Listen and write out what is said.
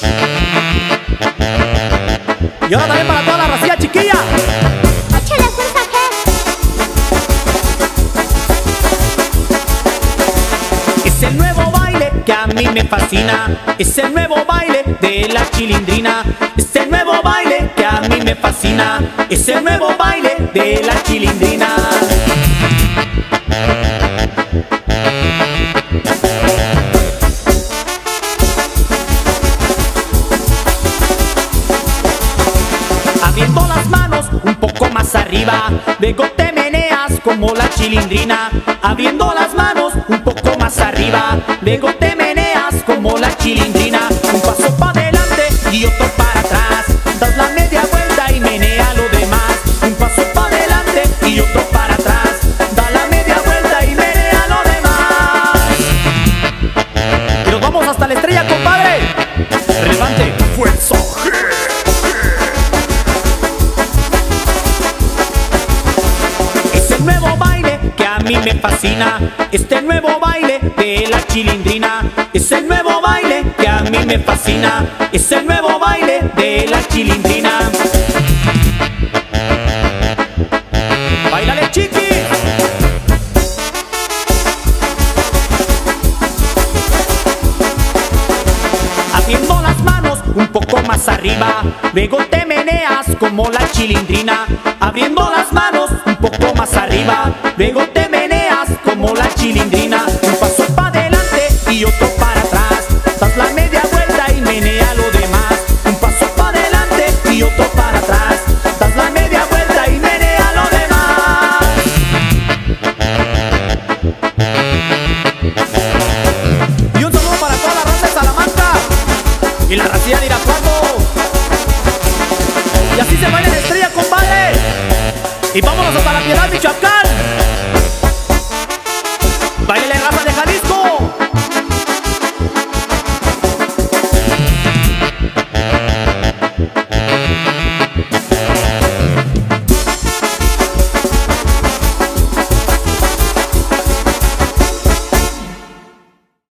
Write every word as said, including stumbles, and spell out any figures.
Y ahora también para toda la racilla chiquilla. Échale fuerza, G. Es el nuevo baile que a mí me fascina. Es el nuevo baile de la Chilindrina. Es el nuevo baile que a mí me fascina. Es el nuevo baile de la Chilindrina. Abriendo las manos un poco más arriba, luego te meneas como la Chilindrina. Abriendo las manos un poco más arriba, luego te meneas como la Chilindrina. Un paso para adelante y otro para atrás, das la media vuelta y menea lo demás. Un paso para adelante y otro para atrás, da la media vuelta y menea lo demás. Y nos vamos hasta la estrella, compadre. Levante fuerza. Nuevo baile que a mí me fascina. Este nuevo baile de la Chilindrina. Es el nuevo baile que a mí me fascina. Es el nuevo baile de la Chilindrina. ¡Báilale, chiquis! Abriendo las manos un poco más arriba, luego te meneas como la Chilindrina. Abriendo las manos un poco más arriba, luego te meneas como la Chilindrina. Un paso para adelante y otro para atrás, das la media vuelta y menea lo demás. Un paso para adelante y otro para atrás, das la media vuelta y menea lo demás. Y un saludo para toda la raza de Salamanca y la racilla de Irapuato. Y así se baila la estrella, compadre. Y vámonos hasta La Piedad, Michoacán.